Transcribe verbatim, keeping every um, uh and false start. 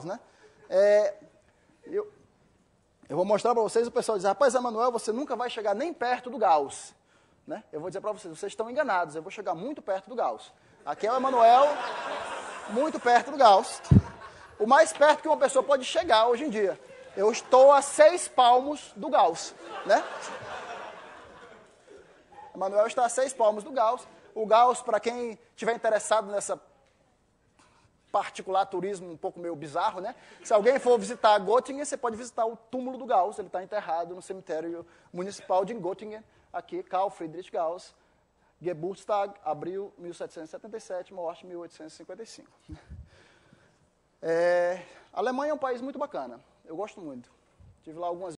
Gauss, né? É, eu, eu vou mostrar para vocês, o pessoal diz, rapaz, Emanuel, você nunca vai chegar nem perto do Gauss. Né? Eu vou dizer para vocês, vocês estão enganados, eu vou chegar muito perto do Gauss. Aqui é o Emanuel, muito perto do Gauss. O mais perto que uma pessoa pode chegar hoje em dia. Eu estou a seis palmos do Gauss. Né? Emanuel está a seis palmos do Gauss. O Gauss, para quem estiver interessado nessa particular turismo um pouco meio bizarro, né? Se alguém for visitar Göttingen, você pode visitar o túmulo do Gauss. Ele está enterrado no cemitério municipal de Göttingen. Aqui, Carl Friedrich Gauss, Geburtstag, abril mil setecentos e setenta e sete, morte mil oitocentos e cinquenta e cinco. É, a Alemanha é um país muito bacana, eu gosto muito. Tive lá algumas